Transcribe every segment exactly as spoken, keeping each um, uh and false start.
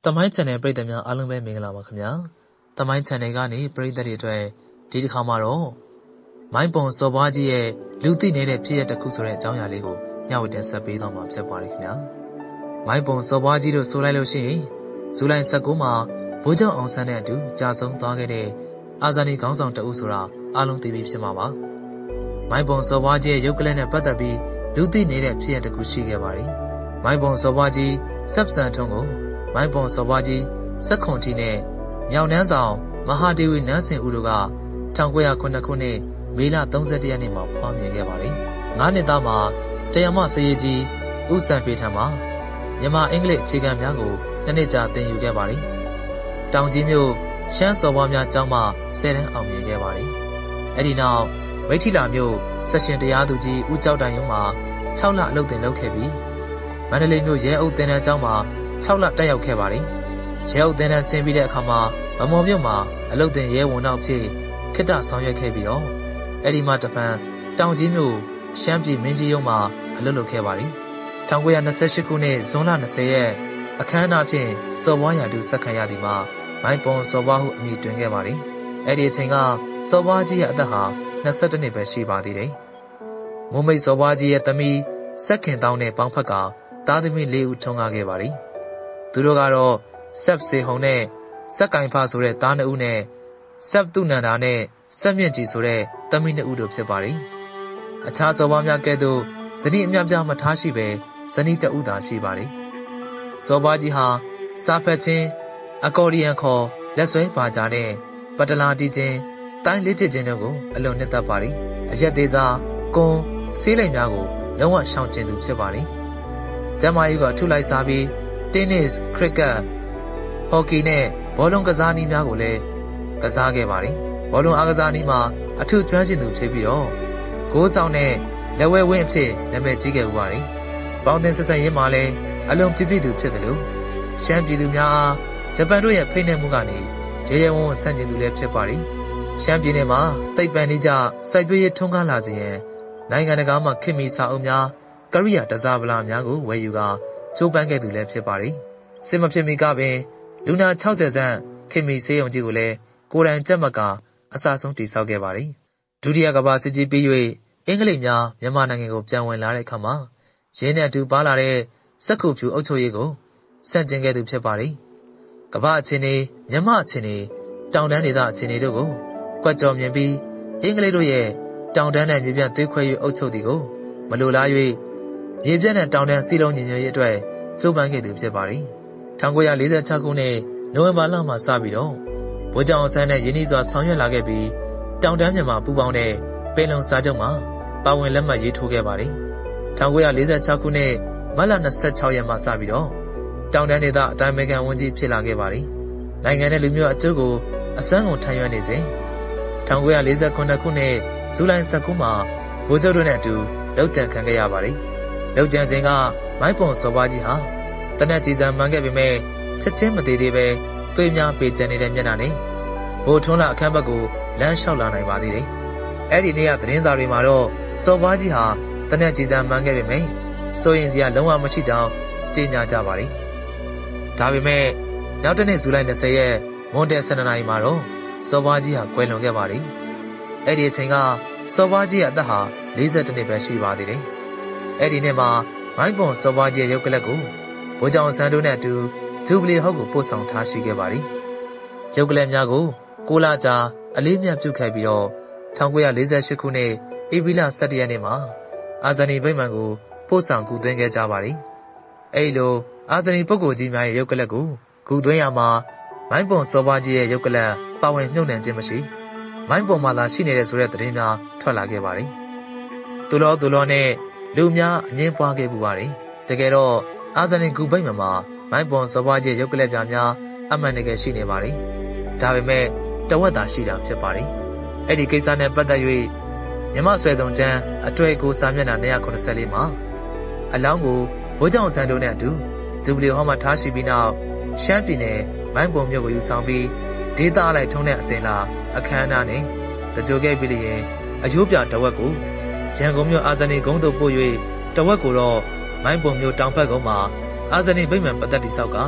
တမိုင်း channel ပရိသတ်များအားလုံးပဲမင်္ဂလာပါခင်ဗျာတမိုင်း channel ကနေပရိသတ်တွေအတွက်ဒီတစ်ခါမှာတော့မိုင်းပုံစော်ဘွားကြီးရဲ့လူသိနေတဲ့ဖြစ်ရပ်တစ်ခုဆိုတဲ့အကြောင်းအရာလေးကိုမျှဝေတင်ဆက်ပေးသွားမှာဖြစ်ပါတယ်ခင်ဗျာမိုင်းပုံစော်ဘွားကြီးတို့ဆိုလိုက်လို့ရှိရင်ဇူလိုင်၁၉မှာဗိုလ်ချုပ်အောင်ဆန်းနဲ့အတူကြာဆုံးသွားခဲ့တဲ့အာဇာနည်ခေါင်းဆောင်တဦးဆိုတာအားလုံးသိပြီဖြစ်မှာပါမိုင်းပုံစော်ဘွားကြီးရဲ့ရုပ်ကလပ်နဲ့ပတ်သက်ပြီးလူသိနေတဲ့ဖြစ်ရပ်တစ်ခုရှိခဲ့ပါတယ်မိုင်းပုံစော်ဘွားကြီးစပ်စံထုံးကိုမိုင်းပုံစော်ဘွားကြီးစက်ခွန်တီနဲ့မြောင်နှန်းဆောင်မဟာဒေဝီနန်းစင်ဦးတို့က၁၉၀၇ခုနှစ်မေလ၃၁ရက်နေ့မှာဖွားမြင်ခဲ့ပါတယ်။ငါးနှစ်သားမှာတရားမစရေးကြီးဦးစံဖေထံမှာမြန်မာအင်္ဂလိပ်အခြေခံများကိုနှစ်နှစ်ကြာသင်ယူခဲ့ပါတယ်။တောင်ကြီးမြို့ရှမ်းစော်ဘွားများကျောင်းမှာဆယ်တန်းအောင်မြင်ခဲ့ပါတယ်။အဲဒီနောက်မိထီလာမြို့ဆက်ရှင်တရားသူကြီးဦးကျောက်တိုင်ရုံးမှာ၆လအလုပ်သင်လုပ်ခဲ့ပြီးမန္တလေးမြို့ရဲအုပ်သင်တန်းကျောင်းမှာ၆လတက်ရောက်ခဲ့ပါတယ်။ရဲအုပ်သင်တန်းဆင်းပြီးတဲ့အခါမှာဗမော်မြို့မှာအလုပ်သင်ရဲဝန်တော်ဖြစ်ခိတ္တဆောင်ရွက်ခဲ့ပြီးတော့အဲဒီမှာတပံတောင်ကြီးမြို့ရှမ်းပြည်မင်းကြီးရုံးမှာအလုပ်လုပ်ခဲ့ပါတယ်။၁၉၂၈ခုနှစ်ဇွန်လ၂၀ရက်အခမ်းအနားဖြင့်စော်ဘွားရာထူးဆက်ခံရသည်မှာမိုင်းပုံစော်ဘွားဟုအမည်တွင်ခဲ့ပါတယ်။အဲဒီအချိန်ကစော်ဘွားကြီးရဲ့အသက်ဟာ၂၁နှစ်ပဲရှိပါသေးတယ်။မိုးမိတ်စော်ဘွားကြီးရဲ့သမီးစက်ခင်တောင်းနဲ့ပေါင်းဖက်ကသားသမီးလေးဦးထွန်းကားခဲ့ပါတယ်။သူတို့ကတော့ဆက်စေဟုံနဲ့စက်ကင်ဖဆိုတဲ့သားနှစ်ဦးနဲ့ဆက်သူနန္ဒာနဲ့ဆက်မြင့်ကြီးဆိုတဲ့သမီးနှစ်ဦးတို့ဖြစ်ပါတယ်။အခြားစော်ဘွားများကဲ့သို့ဇနီးအများပြားမထားရှိပဲဇနီးတဦးသာရှိပါတယ်။စော်ဘွားကြီးဟာစာဖတ်ခြင်းအကော်ဒီယန်ခေါ်လက်ဆွဲပါကြားနဲ့ပတလာတီးခြင်းတိုင်းလေးကျခြင်းတို့ကိုအလွန်နှစ်သက်ပါတယ်။အရက်သေးစားကွန်ဆေးလိမ်များကိုလုံးဝရှောင်ကျဉ်သူဖြစ်ပါတယ်။ကျမ်းမာရေးကအထုလိုက်စားပြီးတင်းနစ်ခရစ်ကတ်ဟော်ကီနဲ့ဘောလုံးကစားနည်းများကိုလည်းကစားခဲ့ပါတယ်။ဘောလုံးအားကစားနည်းမှာအထူးကျွမ်းကျင်သူဖြစ်ပြီးတော့ဂိုးဆောင်နဲ့လက်ဝဲဝင်းအဖြစ်နာမည်ကြီးခဲ့ပါတယ်။ပေါင်းတင်ဆက်ဆက်ရင်းမှာလည်းအလွန်ပြည့်ပြည့်သူဖြစ်တယ်လို့ရှမ်းပြည်သူများအားဂျပန်တို့ရဲ့ဖိနှိပ်မှုကနေရဲရဲဝံ့ဝံ့ဆန့်ကျင်သူလည်းဖြစ်ပါတယ်။ရှမ်းပြည်နယ်မှာတိတ်ပန်နေကြစိုက်ပျိုးရေးထုံးကားလာစေရန်နိုင်ငံတကာမှခင်မီစာအုပ်များကရိယာတစားပလာများကိုဝယ်ယူကာကျိုးပန်းခဲ့သူလည်းဖြစ်ပါတယ်။စစ်မဖြစ်မီကပင်လူနာ၆၀ဆန့်ခင်မီဆေးရုံကြီးကိုလည်းကိုယ်တိုင်ကြက်မကအစဆုံးတည်ဆောက်ခဲ့ပါတယ်။ဒုတိယကမ္ဘာစစ်ကြီးပြီး၍အင်္ဂလိပ်များမြန်မာနိုင်ငံကိုပြန်ဝင်လာတဲ့အခါမှာရင်းနဲ့အတူပါလာတဲ့စက္ကူဖြူအုပ်ချုပ်ရေးကိုဆန့်ကျင်ခဲ့သူဖြစ်ပါတယ်။ကမ္ဘာအခြေအနေမြန်မာအခြေအနေတောင်တန်းဒေသအခြေအနေတို့ကိုကွက်ကြော်မြင်ပြီးအင်္ဂလိပ်တို့ရဲ့တောင်တန်းနဲ့မြေပြန့်သွေးခွဲ၍အုပ်ချုပ်သည်ကိုမလိုလား၍မြေပြန့်နဲ့တောင်တန်းစီလုံးညီညွတ်ရေးအတွက်ကြိုးပမ်းခဲ့သူဖြစ်ပါတယ်။၁၉၄၆ခုနှစ်နိုဝင်ဘာလမှာစပြီးတော့ဗိုလ်ချုပ်အောင်ဆန်းနဲ့ရင်းနှီးစွာဆောင်ရွက်လာခဲ့ပြီးတောင်တန်းမြန်မာပူးပေါင်းတဲ့ပင်လုံစာချုပ်မှာပါဝင်လက်မှတ်ရေးထိုးခဲ့ပါတယ်။၁၉၄၆ခုနှစ်မတ်လ၂၆ရက်မှာစပြီးတော့တောင်တန်းဒေသအတိုင်းအမြံဝန်ကြီးဖြစ်လာခဲ့ပါတယ်။နိုင်ငံနဲ့လူမျိုးအကျိုးကိုအစွမ်းကုန်ထမ်းရွက်နေစဉ်၁၉၄၇ခုနှစ်ဇူလိုင်၁၉မှာဗိုလ်ချုပ်တို့နဲ့အတူလောက်ကျန်ခံခဲ့ရပါတယ်။လောက်ကျန်စဉ်ကမိုင်းပုံစော်ဘွားကြီးဟာတနက်ကြီးစံမှန်ခဲ့ပေမဲ့ချက်ချင်းမသေးသေးပဲသွေးများပေကျန်နေတဲ့မျက်နှာနဲ့ဘိုးထွန်းလာအခန်းဘက်ကိုလမ်းလျှောက်လာနိုင်ပါသေးတယ်။အဲ့ဒီနေ့ကသတင်းစာတွေမှာတော့စော်ဘွားကြီးဟာတနက်ကြီးစံမှန်ခဲ့ပေမဲ့စိုးရင်စရာလုံးဝမရှိကြောင်းကြေညာကြပါတယ်။ဒါပေမဲ့နောက်တစ်နေ့ဇူလိုင်၂၀ရက်မွန်တဲ၁၂နာရီမှာတော့စော်ဘွားကြီးဟာကွယ်လွန်ခဲ့ပါတယ်။အဲ့ဒီအချိန်ကစော်ဘွားကြီးရဲ့အသက်ဟာ၄၁နှစ်ပဲရှိပါသေးတယ်။အဲ့ဒီနေ့မှာမိုင်းပုံစော်ဘွားကြီးရဲ့ရုပ်ကလပ်ကိုဗိုလ်ချုပ်အောင်ဆန်းတို့နဲ့အတူဂျူဘလီဟုတ်ကိုပို့ဆောင်ထားရှိခဲ့ပါတယ်။ရုပ်ကလပ်များကိုကိုလကြာအလေးမြတ်ပြုခဲ့ပြီးတော့၁၉၄၈ခုနှစ်ဧပြီလ၁၁ရက်နေ့မှာအာဇာနည်ဗိမာန်ကိုပို့ဆောင်ကူသွင်းခဲ့ကြပါတယ်။အဲဒီလိုအာဇာနည်ပုဂ္ဂိုလ်ကြီးများရဲ့ရုပ်ကလပ်ကိုကူသွင်းရမှာမိုင်းပုံစော်ဘွားကြီးရဲ့ရုပ်ကလပ်ပါဝင်မြုပ်နှံခြင်းမရှိမိုင်းပုံမှာသာရှိနေတဲ့ဆိုတဲ့သတင်းများထွက်လာခဲ့ပါတယ်။သူတော်သူတော်နဲ့လူများအငင်းပွားခဲ့ပူပါတယ်။တကယ်တော့အာဇာနည်ကူဗိမာန်မှာမိုင်းပုံစော်ဘွားကြီးရုပ်ကလပ်ပြများအမှန်တကယ်ရှိနေပါတယ်။ဒါပေမဲ့တဝက်သာရှိတာဖြစ်ပါတယ်။အဲ့ဒီကိစ္စနဲ့ပတ်သက်၍မြမဆွဲဆောင်ကျမ်းအတွေ့အကြုံစာမျက်နှာ၂၇၄မှာအလောင်းကိုဗိုလ်ချုပ်အောင်ဆန်းတို့နဲ့အတူဂျူဘလီဟောင်းမှာထားရှိပြီးနောက်ရှမ်းပြည်နယ်မိုင်းပုံမြို့ကိုယူဆောင်ပြီးဒေသအလိုက်ထုံးတဲ့အစဉ်လာအခမ်းအနားနဲ့တကြိုခဲ့ပြီးလျင်အယိုးပြတဝက်ကိုရန်ကုန်မြို့အာဇာနည်ကုန်းသို့ပို့၍တဝက်ကိုတော့မိုင်းပုံမြို့တောင်ဘက်ကုန်းမှာအာဇာနည်ဗိမာန်ပတ်သက်တိဆောက်က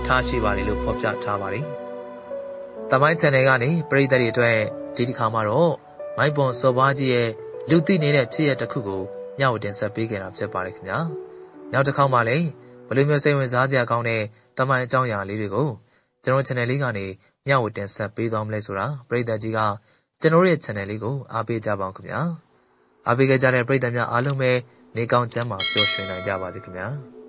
ထားရှိပါတယ်လို့ဖော်ပြထားပါတယ်။တမိုင်း channel ကနေပရိသတ်တွေအတွက်ဒီတစ်ခါမှာတော့မိုင်းပွန်စော်ဘွားကြီးရဲ့လူသိနေတဲ့ဖြစ်ရပ်တစ်ခုကိုမျှဝေတင်ဆက်ပေးခဲ့တာဖြစ်ပါတယ်ခင်ဗျာ။နောက်တစ်ခေါက်မှလည်းဘယ်လိုမျိုးစိတ်ဝင်စားစရာကောင်းတဲ့တမိုင်းအကြောင်းအရာလေးတွေကိုကျွန်တော် channel လေးကနေမျှဝေတင်ဆက်ပေးသွားမလဲဆိုတာပရိသတ်ကြီးကကျွန်တော်ရဲ့ channel လေးကိုအားပေးကြပါဦးခင်ဗျာ။အားပေးကြတဲ့ပရိသတ်များအားလုံးပဲနေကောင်းကျန်းမာပျော်ရွှင်နိုင်ကြပါစေခင်ဗျာ။